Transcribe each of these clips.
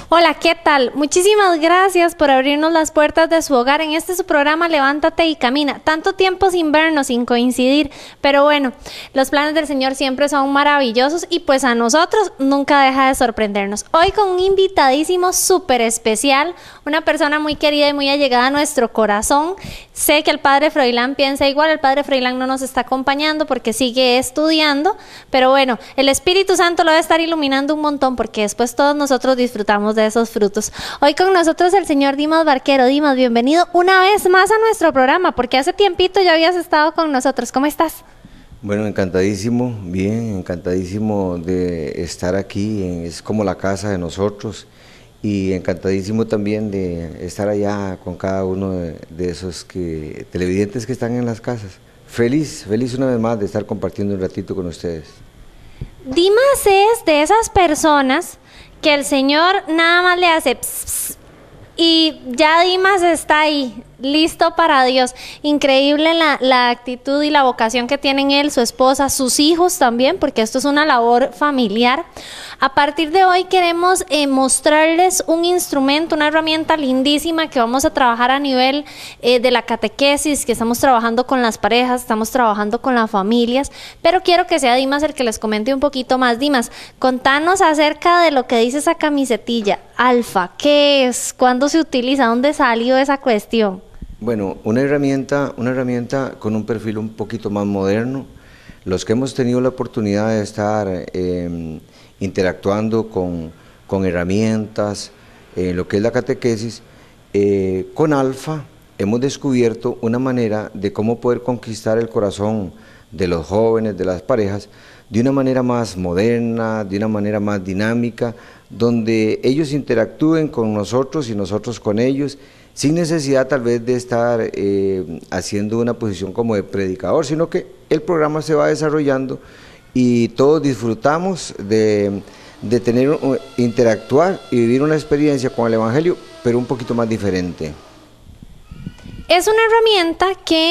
Hola, ¿qué tal? Muchísimas gracias por abrirnos las puertas de su hogar en este su programa Levántate y Camina. Tanto tiempo sin vernos, sin coincidir, pero bueno, los planes del Señor siempre son maravillosos y pues a nosotros nunca deja de sorprendernos. Hoy con un invitadísimo súper especial, una persona muy querida y muy allegada a nuestro corazón. Sé que el Padre Froilán piensa igual, el Padre Froilán no nos está acompañando porque sigue estudiando, pero bueno, el Espíritu Santo lo va a estar iluminando un montón porque después todos nosotros disfrutamos de esos frutos. Hoy con nosotros el señor Dimas Barquero. Dimas, bienvenido una vez más a nuestro programa, porque hace tiempito ya habías estado con nosotros. ¿Cómo estás? Bueno, encantadísimo, bien, encantadísimo de estar aquí, es como la casa de nosotros, y encantadísimo también de estar allá con cada uno de esos televidentes que están en las casas. Feliz una vez más de estar compartiendo un ratito con ustedes. Dimas es de esas personas que el Señor nada más le hace pss, pss, y ya Dimas está ahí, listo para Dios. Increíble la actitud y la vocación que tienen él, su esposa, sus hijos también, porque esto es una labor familiar. A partir de hoy queremos mostrarles un instrumento, una herramienta lindísima que vamos a trabajar a nivel de la catequesis, que estamos trabajando con las parejas, estamos trabajando con las familias, pero quiero que sea Dimas el que les comente un poquito más. Dimas, contanos acerca de lo que dice esa camisetilla, Alfa. ¿Qué es? ¿Cuándo se utiliza? ¿Dónde salió esa cuestión? Bueno, una herramienta con un perfil un poquito más moderno. Los que hemos tenido la oportunidad de estar interactuando con herramientas, lo que es la catequesis, con Alfa hemos descubierto una manera de cómo poder conquistar el corazón de los jóvenes, de las parejas, de una manera más moderna, de una manera más dinámica, donde ellos interactúen con nosotros y nosotros con ellos, sin necesidad tal vez de estar haciendo una posición como de predicador, sino que el programa se va desarrollando y todos disfrutamos de interactuar y vivir una experiencia con el Evangelio, pero un poquito más diferente. Es una herramienta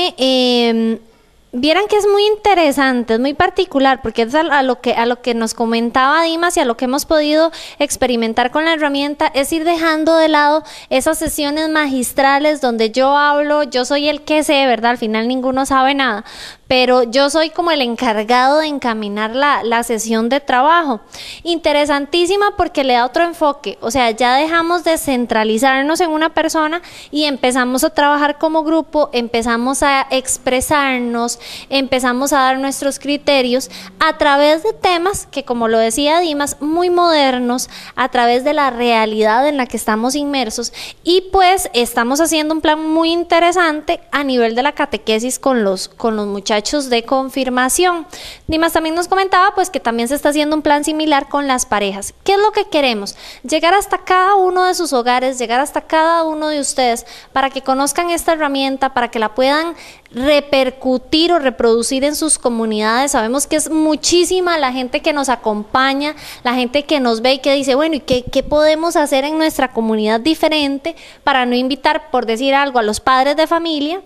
que vieran que es muy interesante, es muy particular, porque es a lo que nos comentaba Dimas y a lo que hemos podido experimentar con la herramienta, es ir dejando de lado esas sesiones magistrales donde yo hablo, yo soy el que sé, ¿verdad? Al final ninguno sabe nada, pero yo soy como el encargado de encaminar la sesión de trabajo. Interesantísima porque le da otro enfoque, o sea, ya dejamos de centralizarnos en una persona y empezamos a trabajar como grupo, empezamos a expresarnos, empezamos a dar nuestros criterios a través de temas que, como lo decía Dimas, muy modernos, a través de la realidad en la que estamos inmersos, y pues estamos haciendo un plan muy interesante a nivel de la catequesis con los muchachos de confirmación. Dimas también nos comentaba pues que también se está haciendo un plan similar con las parejas. ¿Qué es lo que queremos? Llegar hasta cada uno de sus hogares, llegar hasta cada uno de ustedes para que conozcan esta herramienta, para que la puedan repercutir o reproducir en sus comunidades. Sabemos que es muchísima la gente que nos acompaña, la gente que nos ve y que dice, bueno, ¿y qué podemos hacer en nuestra comunidad diferente para no invitar, por decir algo, a los padres de familia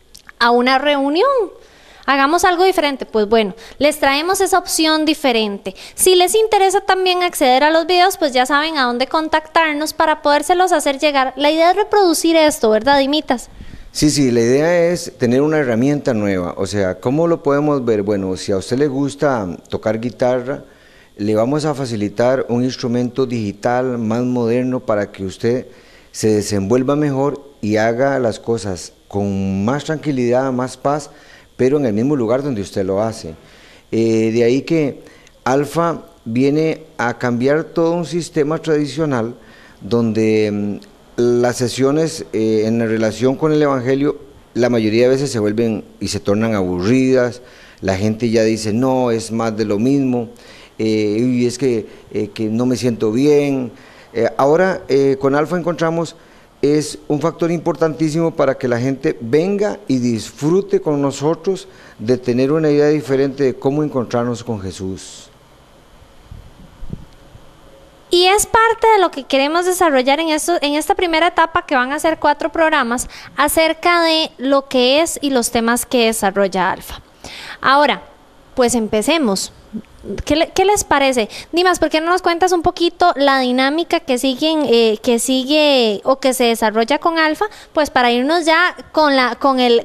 a una reunión? Hagamos algo diferente. Pues bueno, les traemos esa opción diferente. Si les interesa también acceder a los videos, pues ya saben a dónde contactarnos para podérselos hacer llegar. La idea es reproducir esto, ¿verdad, Dimitas? Sí, la idea es tener una herramienta nueva. O sea, ¿cómo lo podemos ver? Bueno, si a usted le gusta tocar guitarra, le vamos a facilitar un instrumento digital más moderno para que usted se desenvuelva mejor y haga las cosas con más tranquilidad, más paz, pero en el mismo lugar donde usted lo hace. De ahí que Alfa viene a cambiar todo un sistema tradicional donde las sesiones en relación con el Evangelio la mayoría de veces se vuelven y se tornan aburridas, la gente ya dice no, es más de lo mismo, y es que no me siento bien. Ahora con Alfa encontramos es un factor importantísimo para que la gente venga y disfrute con nosotros de tener una idea diferente de cómo encontrarnos con Jesús. Y es parte de lo que queremos desarrollar en esta primera etapa, que van a ser 4 programas, acerca de lo que es y los temas que desarrolla Alfa. Ahora, pues empecemos. ¿Qué les parece? Dimas, ¿por qué no nos cuentas un poquito la dinámica que sigue o que se desarrolla con Alfa? Pues para irnos ya con la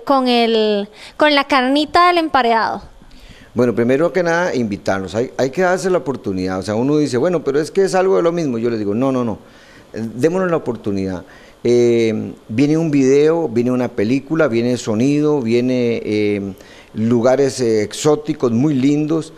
carnita del emparedado. Bueno, primero que nada, invitarlos. Hay que darse la oportunidad. O sea, uno dice, bueno, pero es que es algo de lo mismo. Yo les digo, no. Démonos la oportunidad. Viene un video, viene una película, viene sonido, viene lugares exóticos muy lindos.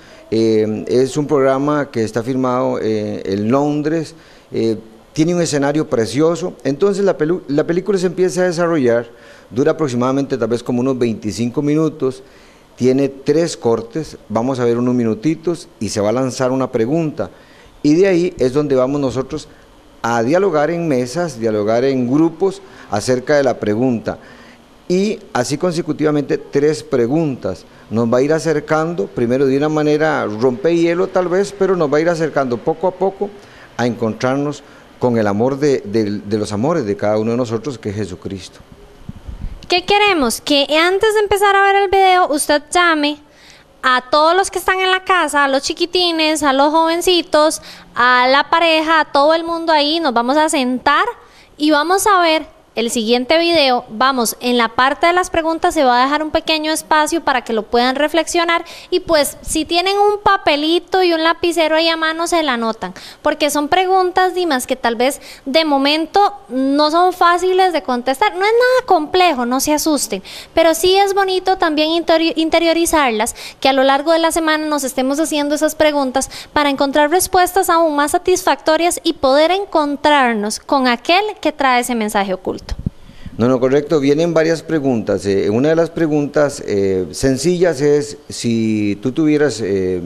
Es un programa que está filmado en Londres, tiene un escenario precioso. Entonces la película se empieza a desarrollar, dura aproximadamente tal vez como unos 25 minutos, tiene 3 cortes, vamos a ver unos minutitos y se va a lanzar una pregunta, y de ahí es donde vamos nosotros a dialogar en mesas, dialogar en grupos acerca de la pregunta, y así consecutivamente 3 preguntas. Nos va a ir acercando, primero de una manera rompehielo tal vez, pero nos va a ir acercando poco a poco a encontrarnos con el amor de los amores de cada uno de nosotros, que es Jesucristo. ¿Qué queremos? Que antes de empezar a ver el video, usted llame a todos los que están en la casa, a los chiquitines, a los jovencitos, a la pareja, a todo el mundo ahí. Nos vamos a sentar y vamos a ver el siguiente video. Vamos, en la parte de las preguntas se va a dejar un pequeño espacio para que lo puedan reflexionar, y pues si tienen un papelito y un lapicero ahí a mano, se la anotan, porque son preguntas, Dimas, que tal vez de momento no son fáciles de contestar. No es nada complejo, no se asusten, pero sí es bonito también interiorizarlas, que a lo largo de la semana nos estemos haciendo esas preguntas para encontrar respuestas aún más satisfactorias y poder encontrarnos con aquel que trae ese mensaje oculto. No, correcto, vienen varias preguntas. Una de las preguntas sencillas es, si tú tuvieras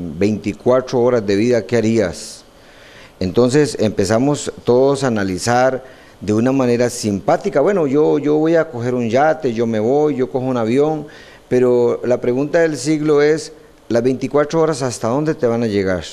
24 horas de vida, ¿qué harías? Entonces empezamos todos a analizar de una manera simpática. Bueno, yo voy a coger un yate, yo me voy, yo cojo un avión, pero la pregunta del siglo es, las 24 horas, ¿hasta dónde te van a llegar?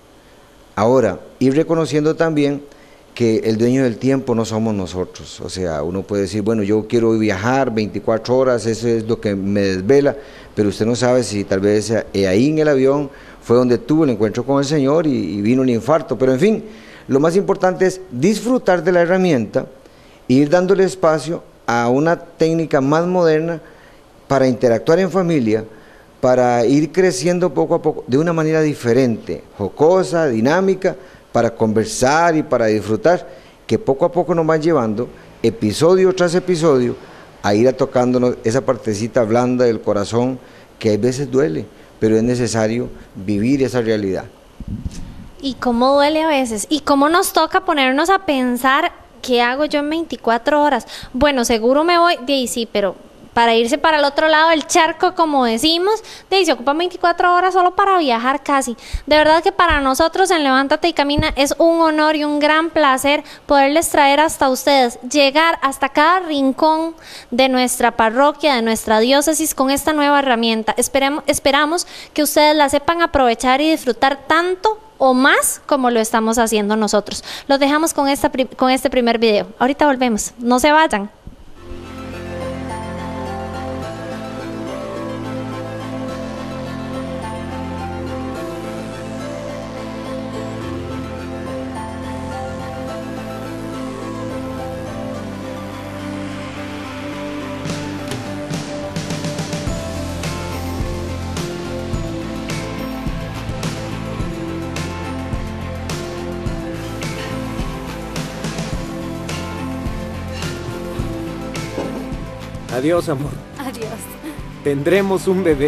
Ahora, ir reconociendo también que el dueño del tiempo no somos nosotros. O sea, uno puede decir, bueno, yo quiero viajar 24 horas, eso es lo que me desvela, pero usted no sabe si tal vez ahí en el avión fue donde tuvo el encuentro con el Señor y vino el infarto. Pero en fin, lo más importante es disfrutar de la herramienta e ir dándole espacio a una técnica más moderna para interactuar en familia, para ir creciendo poco a poco de una manera diferente, jocosa, dinámica, para conversar y para disfrutar, que poco a poco nos van llevando, episodio tras episodio, a ir tocándonos esa partecita blanda del corazón que a veces duele, pero es necesario vivir esa realidad. Y cómo duele a veces, y cómo nos toca ponernos a pensar, ¿qué hago yo en 24 horas? Bueno, seguro me voy, sí, pero para irse para el otro lado del charco, como decimos, se ocupan 24 horas solo para viajar casi. De verdad que para nosotros en Levántate y Camina es un honor y un gran placer poderles traer hasta ustedes, llegar hasta cada rincón de nuestra parroquia, de nuestra diócesis con esta nueva herramienta. Esperamos que ustedes la sepan aprovechar y disfrutar tanto o más como lo estamos haciendo nosotros. Los dejamos con este primer video. Ahorita volvemos, no se vayan. Adiós, amor. Adiós. Tendremos un bebé.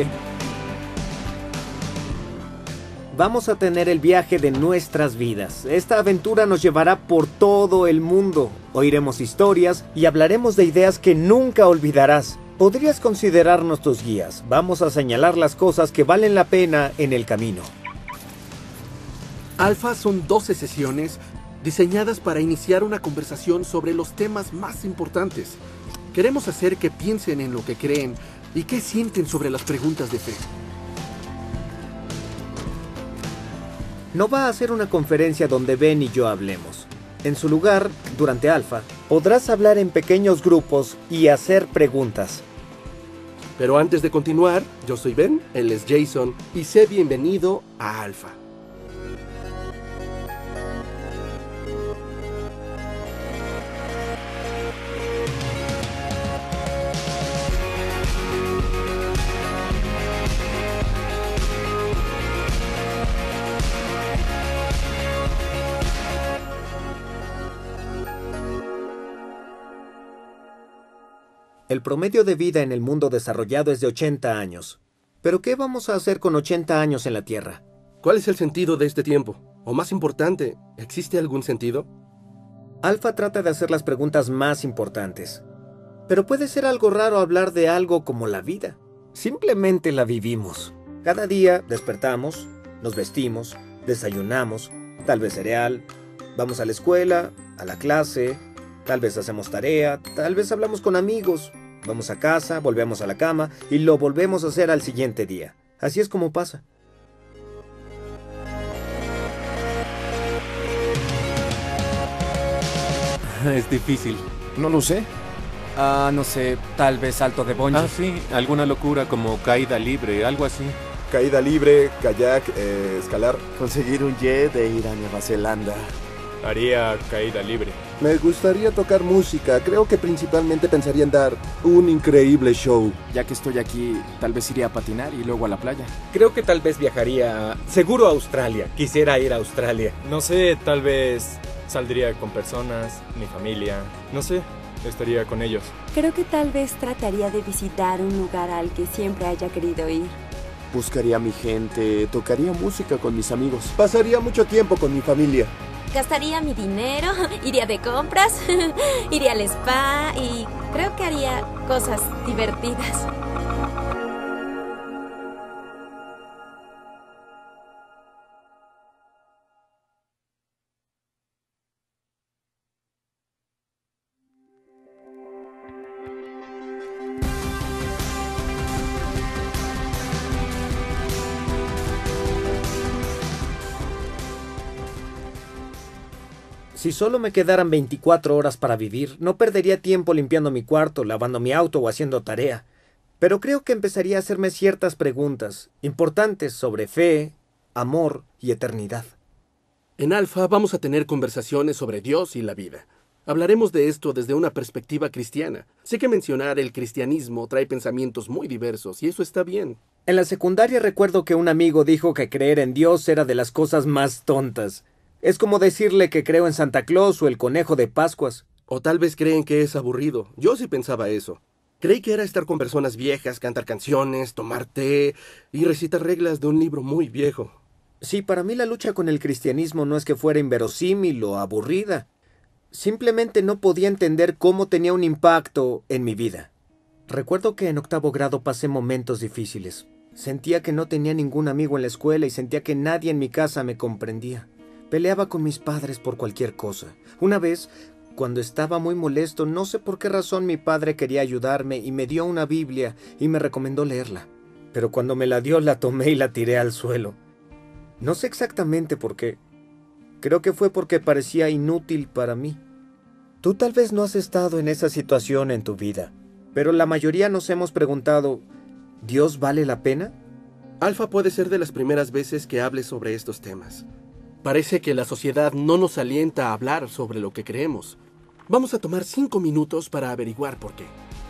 Vamos a tener el viaje de nuestras vidas. Esta aventura nos llevará por todo el mundo. Oiremos historias y hablaremos de ideas que nunca olvidarás. Podrías considerarnos tus guías. Vamos a señalar las cosas que valen la pena en el camino. Alfa son 12 sesiones diseñadas para iniciar una conversación sobre los temas más importantes. Queremos hacer que piensen en lo que creen y qué sienten sobre las preguntas de fe. No va a ser una conferencia donde Ben y yo hablemos. En su lugar, durante Alfa, podrás hablar en pequeños grupos y hacer preguntas. Pero antes de continuar, yo soy Ben, él es Jason, y sé bienvenido a Alfa. El promedio de vida en el mundo desarrollado es de 80 años. ¿Pero qué vamos a hacer con 80 años en la Tierra? ¿Cuál es el sentido de este tiempo? O más importante, ¿existe algún sentido? Alfa trata de hacer las preguntas más importantes. Pero puede ser algo raro hablar de algo como la vida. Simplemente la vivimos. Cada día despertamos, nos vestimos, desayunamos, tal vez cereal, vamos a la escuela, a la clase, tal vez hacemos tarea, tal vez hablamos con amigos, vamos a casa, volvemos a la cama y lo volvemos a hacer al siguiente día. Así es como pasa. Es difícil. No lo sé. No sé, tal vez salto de bungee. Ah, sí, alguna locura como caída libre, algo así. Caída libre, kayak, escalar. Conseguir un jet e ir a Nueva Zelanda. Haría caída libre. Me gustaría tocar música. Creo que principalmente pensaría en dar un increíble show. Ya que estoy aquí, tal vez iría a patinar y luego a la playa. Creo que tal vez viajaría, seguro a Australia. Quisiera ir a Australia. No sé, tal vez saldría con personas, mi familia. No sé, estaría con ellos. Creo que tal vez trataría de visitar un lugar al que siempre haya querido ir. Buscaría a mi gente, tocaría música con mis amigos. Pasaría mucho tiempo con mi familia. Gastaría mi dinero, iría de compras, iría al spa y creo que haría cosas divertidas. Si solo me quedaran 24 horas para vivir, no perdería tiempo limpiando mi cuarto, lavando mi auto o haciendo tarea. Pero creo que empezaría a hacerme ciertas preguntas importantes sobre fe, amor y eternidad. En Alfa vamos a tener conversaciones sobre Dios y la vida. Hablaremos de esto desde una perspectiva cristiana. Sé que mencionar el cristianismo trae pensamientos muy diversos y eso está bien. En la secundaria recuerdo que un amigo dijo que creer en Dios era de las cosas más tontas. Es como decirle que creo en Santa Claus o el conejo de Pascuas. O tal vez creen que es aburrido. Yo sí pensaba eso. Creí que era estar con personas viejas, cantar canciones, tomar té y recitar reglas de un libro muy viejo. Sí, para mí la lucha con el cristianismo no es que fuera inverosímil o aburrida. Simplemente no podía entender cómo tenía un impacto en mi vida. Recuerdo que en 8º grado pasé momentos difíciles. Sentía que no tenía ningún amigo en la escuela y sentía que nadie en mi casa me comprendía. Peleaba con mis padres por cualquier cosa. Una vez, cuando estaba muy molesto, no sé por qué razón mi padre quería ayudarme y me dio una Biblia y me recomendó leerla. Pero cuando me la dio, la tomé y la tiré al suelo. No sé exactamente por qué. Creo que fue porque parecía inútil para mí. Tú tal vez no has estado en esa situación en tu vida, pero la mayoría nos hemos preguntado, ¿Dios vale la pena? Alfa puede ser de las primeras veces que hable sobre estos temas. Parece que la sociedad no nos alienta a hablar sobre lo que creemos. Vamos a tomar 5 minutos para averiguar por qué.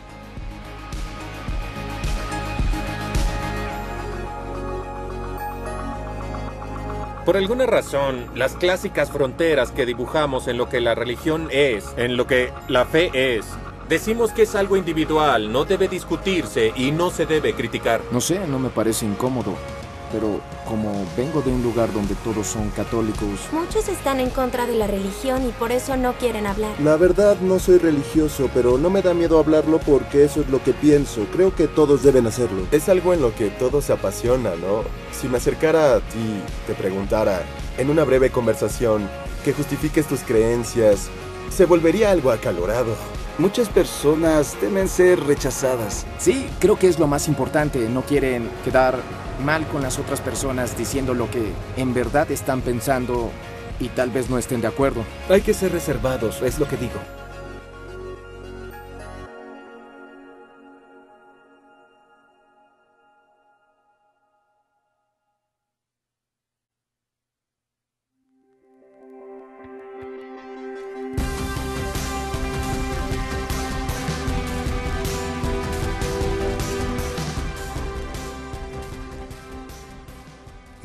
Por alguna razón, las clásicas fronteras que dibujamos en lo que la religión es, en lo que la fe es, decimos que es algo individual, no debe discutirse y no se debe criticar. No sé, no me parece incómodo. Pero como vengo de un lugar donde todos son católicos... Muchos están en contra de la religión y por eso no quieren hablar. La verdad no soy religioso, pero no me da miedo hablarlo porque eso es lo que pienso. Creo que todos deben hacerlo. Es algo en lo que todos se apasionan, ¿no? Si me acercara a ti, te preguntara, en una breve conversación, que justifiques tus creencias, se volvería algo acalorado. Muchas personas temen ser rechazadas. Sí, creo que es lo más importante. No quieren quedar mal con las otras personas diciendo lo que en verdad están pensando y tal vez no estén de acuerdo. Hay que ser reservados, es lo que digo.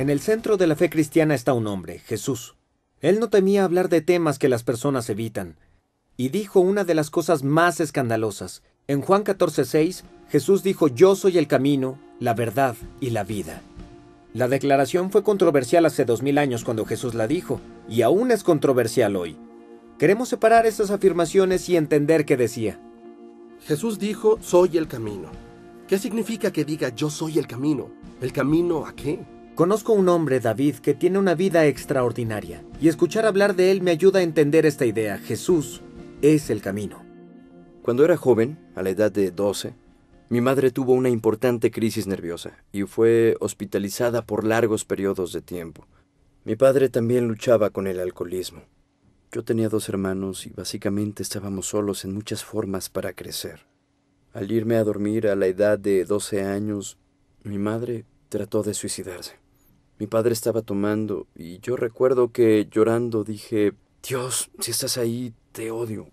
En el centro de la fe cristiana está un hombre, Jesús. Él no temía hablar de temas que las personas evitan. Y dijo una de las cosas más escandalosas. En Juan 14:6, Jesús dijo: «Yo soy el camino, la verdad y la vida». La declaración fue controversial hace 2000 años cuando Jesús la dijo, y aún es controversial hoy. Queremos separar estas afirmaciones y entender qué decía. Jesús dijo, soy el camino. ¿Qué significa que diga yo soy el camino? ¿El camino a qué? Conozco un hombre, David, que tiene una vida extraordinaria, y escuchar hablar de él me ayuda a entender esta idea. Jesús es el camino. Cuando era joven, a la edad de 12, mi madre tuvo una importante crisis nerviosa y fue hospitalizada por largos periodos de tiempo. Mi padre también luchaba con el alcoholismo. Yo tenía 2 hermanos y básicamente estábamos solos en muchas formas para crecer. Al irme a dormir a la edad de 12 años, mi madre trató de suicidarse. Mi padre estaba tomando y yo recuerdo que llorando dije: «Dios, si estás ahí, te odio».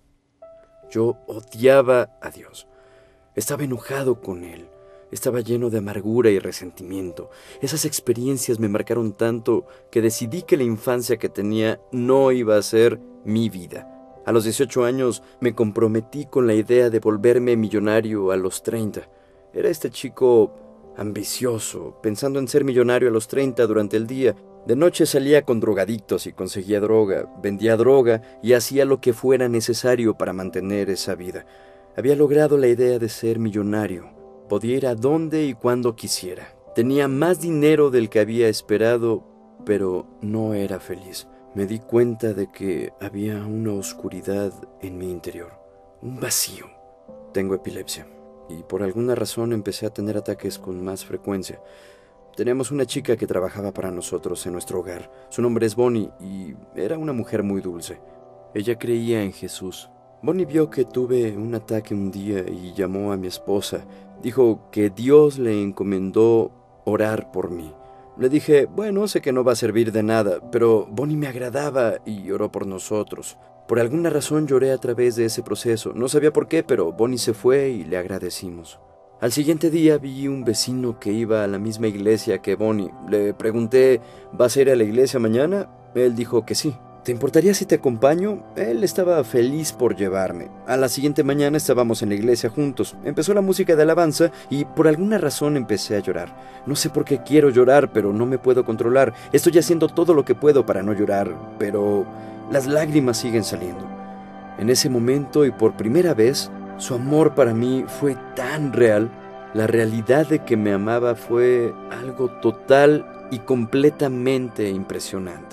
Yo odiaba a Dios. Estaba enojado con Él. Estaba lleno de amargura y resentimiento. Esas experiencias me marcaron tanto que decidí que la infancia que tenía no iba a ser mi vida. A los 18 años me comprometí con la idea de volverme millonario a los 30. Era este chico ambicioso, pensando en ser millonario a los 30 durante el día. De noche salía con drogadictos y conseguía droga, vendía droga y hacía lo que fuera necesario para mantener esa vida. Había logrado la idea de ser millonario. Podía ir a donde y cuando quisiera. Tenía más dinero del que había esperado, pero no era feliz. Me di cuenta de que había una oscuridad en mi interior, un vacío. Tengo epilepsia y por alguna razón empecé a tener ataques con más frecuencia. Teníamos una chica que trabajaba para nosotros en nuestro hogar. Su nombre es Bonnie y era una mujer muy dulce. Ella creía en Jesús. Bonnie vio que tuve un ataque un día y llamó a mi esposa. Dijo que Dios le encomendó orar por mí. Le dije, bueno, sé que no va a servir de nada, pero Bonnie me agradaba y oró por nosotros. Por alguna razón lloré a través de ese proceso. No sabía por qué, pero Bonnie se fue y le agradecimos. Al siguiente día vi un vecino que iba a la misma iglesia que Bonnie. Le pregunté, ¿vas a ir a la iglesia mañana? Él dijo que sí. ¿Te importaría si te acompaño? Él estaba feliz por llevarme. A la siguiente mañana estábamos en la iglesia juntos. Empezó la música de alabanza y por alguna razón empecé a llorar. No sé por qué quiero llorar, pero no me puedo controlar. Estoy haciendo todo lo que puedo para no llorar, pero las lágrimas siguen saliendo. En ese momento y por primera vez, su amor para mí fue tan real. La realidad de que me amaba fue algo total y completamente impresionante.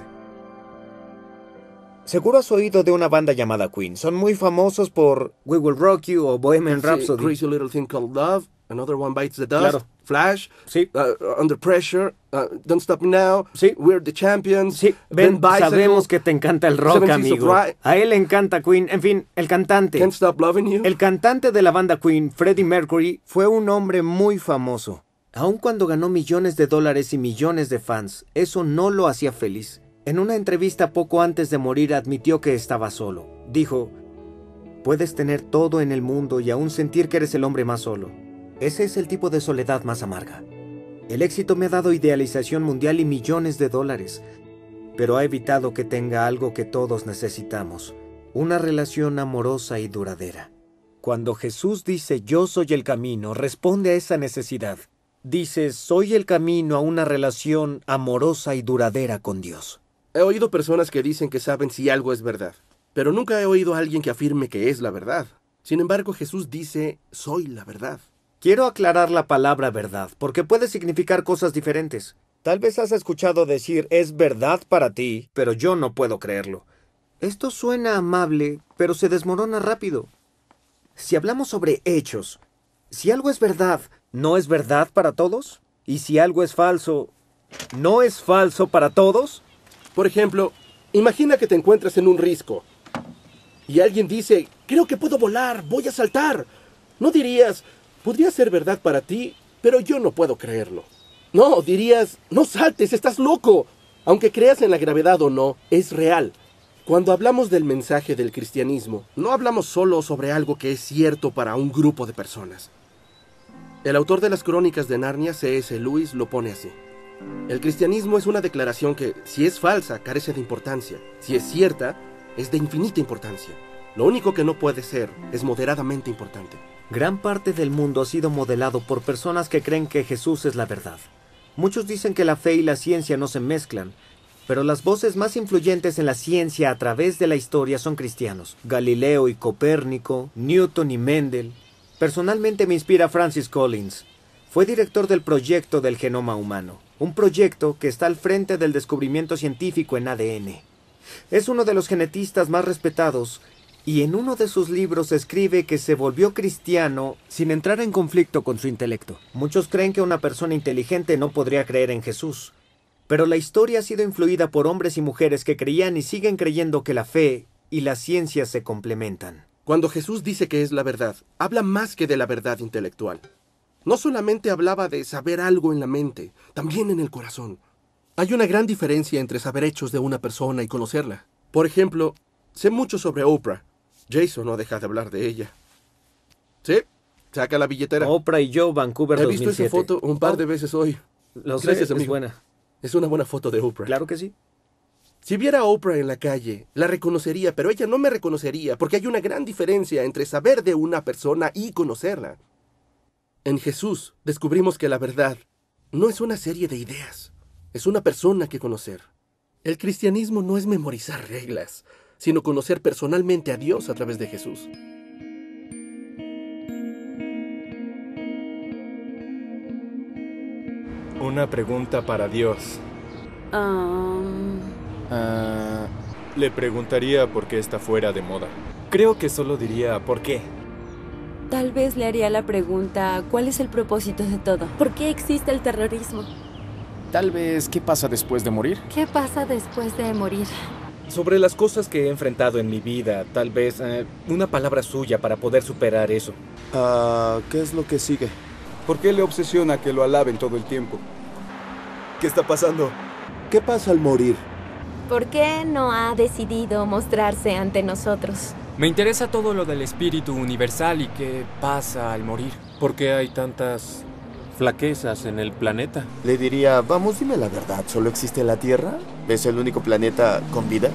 Seguro has oído de una banda llamada Queen. Son muy famosos por We Will Rock You o Bohemian Rhapsody. Crazy Little Thing Called Love, Another One Bites the Dust, Claro. Flash, Sí. Under Pressure, Don't Stop Me Now, Sí. We're the Champions, Sí, Ben Bicycle, sabemos que te encanta el rock, Seven Seas of amigo. Rye. A él le encanta Queen. En fin, el cantante. Can't Stop Loving You. El cantante de la banda Queen, Freddie Mercury, fue un hombre muy famoso. Aun cuando ganó millones de dólares y millones de fans, eso no lo hacía feliz. En una entrevista poco antes de morir admitió que estaba solo. Dijo, puedes tener todo en el mundo y aún sentir que eres el hombre más solo. Ese es el tipo de soledad más amarga. El éxito me ha dado idealización mundial y millones de dólares, pero ha evitado que tenga algo que todos necesitamos, una relación amorosa y duradera. Cuando Jesús dice yo soy el camino, responde a esa necesidad. Dice soy el camino a una relación amorosa y duradera con Dios. He oído personas que dicen que saben si algo es verdad, pero nunca he oído a alguien que afirme que es la verdad. Sin embargo, Jesús dice, soy la verdad. Quiero aclarar la palabra verdad, porque puede significar cosas diferentes. Tal vez has escuchado decir es verdad para ti, pero yo no puedo creerlo. Esto suena amable, pero se desmorona rápido. Si hablamos sobre hechos, si algo es verdad, ¿no es verdad para todos? ¿Y si algo es falso, no es falso para todos? Por ejemplo, imagina que te encuentras en un risco y alguien dice, creo que puedo volar, voy a saltar. No dirías, podría ser verdad para ti, pero yo no puedo creerlo. No, dirías, no saltes, estás loco. Aunque creas en la gravedad o no, es real. Cuando hablamos del mensaje del cristianismo, no hablamos solo sobre algo que es cierto para un grupo de personas. El autor de las Crónicas de Narnia, C.S. Lewis, lo pone así. El cristianismo es una declaración que, si es falsa, carece de importancia. Si es cierta, es de infinita importancia. Lo único que no puede ser es moderadamente importante. Gran parte del mundo ha sido modelado por personas que creen que Jesús es la verdad. Muchos dicen que la fe y la ciencia no se mezclan, pero las voces más influyentes en la ciencia a través de la historia son cristianos. Galileo y Copérnico, Newton y Mendel. Personalmente me inspira Francis Collins. Fue director del proyecto del genoma humano, un proyecto que está al frente del descubrimiento científico en ADN. Es uno de los genetistas más respetados y en uno de sus libros escribe que se volvió cristiano sin entrar en conflicto con su intelecto. Muchos creen que una persona inteligente no podría creer en Jesús, pero la historia ha sido influida por hombres y mujeres que creían y siguen creyendo que la fe y la ciencia se complementan. Cuando Jesús dice que es la verdad, habla más que de la verdad intelectual. No solamente hablaba de saber algo en la mente, también en el corazón. Hay una gran diferencia entre saber hechos de una persona y conocerla. Por ejemplo, sé mucho sobre Oprah. Jason no deja de hablar de ella. Sí, saca la billetera. Oprah y yo, Vancouver 2007. He visto esa foto un par de veces hoy. Gracias, amigo. Es buena. Es una buena foto de Oprah. Claro que sí. Si viera a Oprah en la calle, la reconocería, pero ella no me reconocería, porque hay una gran diferencia entre saber de una persona y conocerla. En Jesús descubrimos que la verdad no es una serie de ideas, es una persona que conocer. El cristianismo no es memorizar reglas, sino conocer personalmente a Dios a través de Jesús. Una pregunta para Dios. Le preguntaría por qué está fuera de moda. Creo que solo diría ¿por qué? Tal vez le haría la pregunta, ¿cuál es el propósito de todo? ¿Por qué existe el terrorismo? Tal vez, ¿qué pasa después de morir? ¿Qué pasa después de morir? Sobre las cosas que he enfrentado en mi vida, tal vez una palabra suya para poder superar eso. ¿Qué es lo que sigue? ¿Por qué le obsesiona que lo alaben todo el tiempo? ¿Qué está pasando? ¿Qué pasa al morir? ¿Por qué no ha decidido mostrarse ante nosotros? Me interesa todo lo del espíritu universal y qué pasa al morir. ¿Por qué hay tantas flaquezas en el planeta? Le diría, vamos, dime la verdad, ¿solo existe la Tierra? ¿Es el único planeta con vida?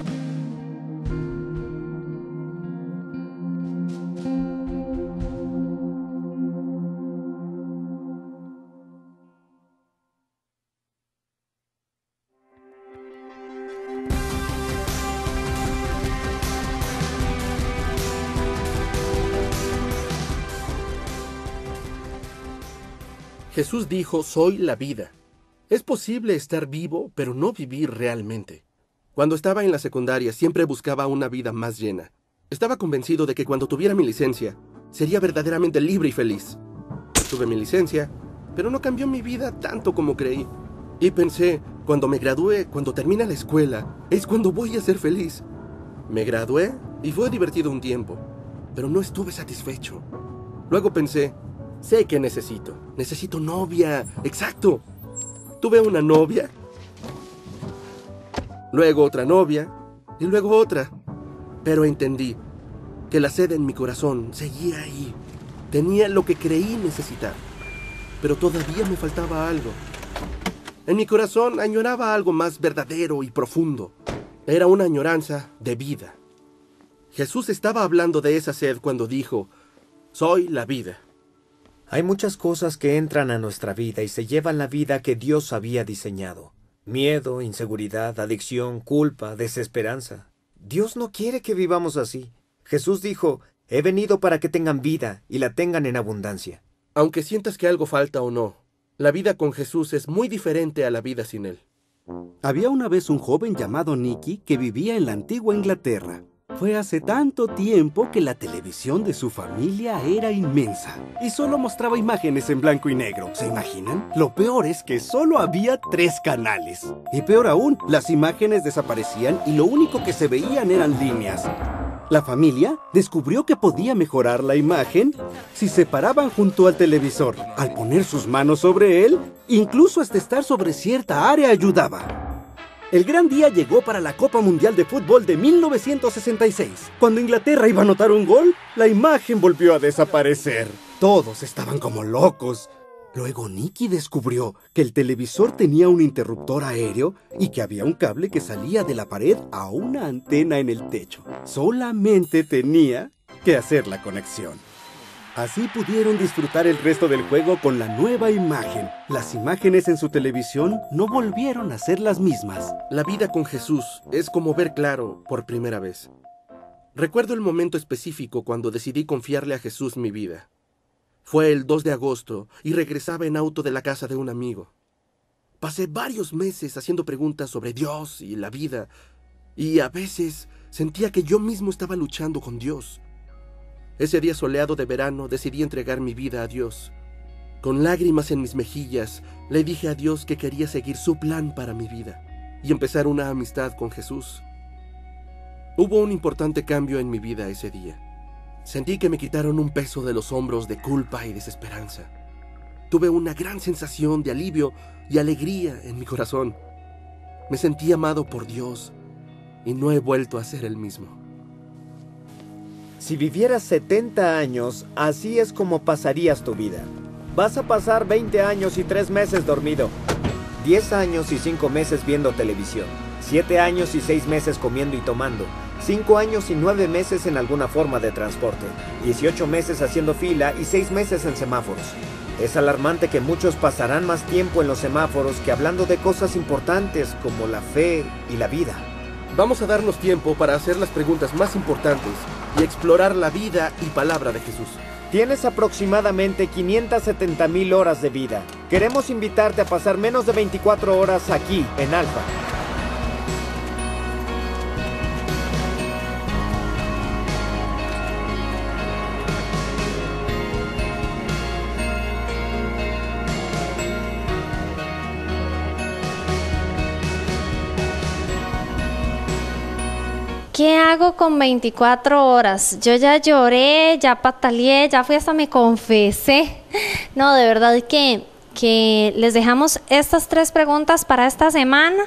Jesús dijo, soy la vida. Es posible estar vivo, pero no vivir realmente. Cuando estaba en la secundaria, siempre buscaba una vida más llena. Estaba convencido de que cuando tuviera mi licencia, sería verdaderamente libre y feliz. Tuve mi licencia, pero no cambió mi vida tanto como creí. Y pensé, cuando me gradúe, cuando termine la escuela, es cuando voy a ser feliz. Me gradué y fue divertido un tiempo, pero no estuve satisfecho. Luego pensé, sé que necesito novia, exacto. Tuve una novia, luego otra novia y luego otra. Pero entendí que la sed en mi corazón seguía ahí. Tenía lo que creí necesitar, pero todavía me faltaba algo. En mi corazón añoraba algo más verdadero y profundo. Era una añoranza de vida. Jesús estaba hablando de esa sed cuando dijo, soy la vida. Hay muchas cosas que entran a nuestra vida y se llevan la vida que Dios había diseñado. Miedo, inseguridad, adicción, culpa, desesperanza. Dios no quiere que vivamos así. Jesús dijo, he venido para que tengan vida y la tengan en abundancia. Aunque sientas que algo falta o no, la vida con Jesús es muy diferente a la vida sin Él. Había una vez un joven llamado Nicky que vivía en la antigua Inglaterra. Fue hace tanto tiempo que la televisión de su familia era inmensa y solo mostraba imágenes en blanco y negro. ¿Se imaginan? Lo peor es que solo había 3 canales. Y peor aún, las imágenes desaparecían y lo único que se veían eran líneas. La familia descubrió que podía mejorar la imagen si se paraban junto al televisor. Al poner sus manos sobre él, incluso hasta estar sobre cierta área ayudaba. El gran día llegó para la Copa Mundial de Fútbol de 1966. Cuando Inglaterra iba a anotar un gol, la imagen volvió a desaparecer. Todos estaban como locos. Luego Nicky descubrió que el televisor tenía un interruptor aéreo y que había un cable que salía de la pared a una antena en el techo. Solamente tenía que hacer la conexión. Así pudieron disfrutar el resto del juego con la nueva imagen. Las imágenes en su televisión no volvieron a ser las mismas. La vida con Jesús es como ver claro por primera vez. Recuerdo el momento específico cuando decidí confiarle a Jesús mi vida. Fue el 2 de agosto y regresaba en auto de la casa de un amigo. Pasé varios meses haciendo preguntas sobre Dios y la vida, y a veces sentía que yo mismo estaba luchando con Dios. Ese día soleado de verano decidí entregar mi vida a Dios. Con lágrimas en mis mejillas, le dije a Dios que quería seguir su plan para mi vida y empezar una amistad con Jesús. Hubo un importante cambio en mi vida ese día. Sentí que me quitaron un peso de los hombros de culpa y desesperanza. Tuve una gran sensación de alivio y alegría en mi corazón. Me sentí amado por Dios y no he vuelto a ser el mismo. Si vivieras 70 años, así es como pasarías tu vida. Vas a pasar 20 años y 3 meses dormido, 10 años y 5 meses viendo televisión, 7 años y 6 meses comiendo y tomando, 5 años y 9 meses en alguna forma de transporte, 18 meses haciendo fila y 6 meses en semáforos. Es alarmante que muchos pasarán más tiempo en los semáforos que hablando de cosas importantes como la fe y la vida. Vamos a darnos tiempo para hacer las preguntas más importantes y explorar la vida y palabra de Jesús. Tienes aproximadamente 570,000 horas de vida. Queremos invitarte a pasar menos de 24 horas aquí, en Alfa. ¿Qué hago con 24 horas? Yo ya lloré, ya pataleé, ya fui hasta me confesé. No, de verdad que les dejamos estas 3 preguntas para esta semana.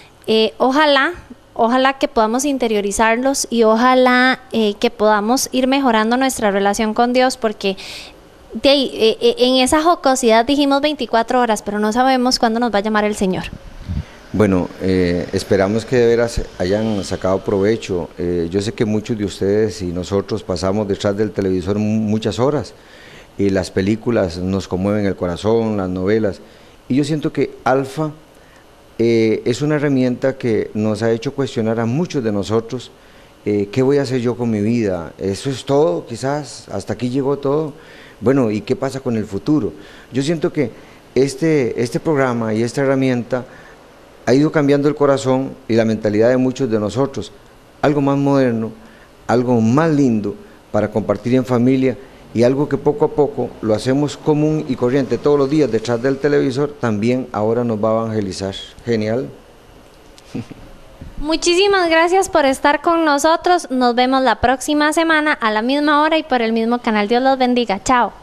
Ojalá que podamos interiorizarlos y ojalá que podamos ir mejorando nuestra relación con Dios, porque en esa jocosidad dijimos 24 horas, pero no sabemos cuándo nos va a llamar el Señor. Bueno, esperamos que de veras hayan sacado provecho. Yo sé que muchos de ustedes y nosotros pasamos detrás del televisor muchas horas y las películas nos conmueven el corazón, las novelas. Y yo siento que Alfa es una herramienta que nos ha hecho cuestionar a muchos de nosotros ¿qué voy a hacer yo con mi vida? ¿Eso es todo? Quizás hasta aquí llegó todo. Bueno, ¿y qué pasa con el futuro? Yo siento que este programa y esta herramienta ha ido cambiando el corazón y la mentalidad de muchos de nosotros, algo más moderno, algo más lindo para compartir en familia y algo que poco a poco lo hacemos común y corriente todos los días detrás del televisor, también ahora nos va a evangelizar. Genial. Muchísimas gracias por estar con nosotros. Nos vemos la próxima semana a la misma hora y por el mismo canal. Dios los bendiga. Chao.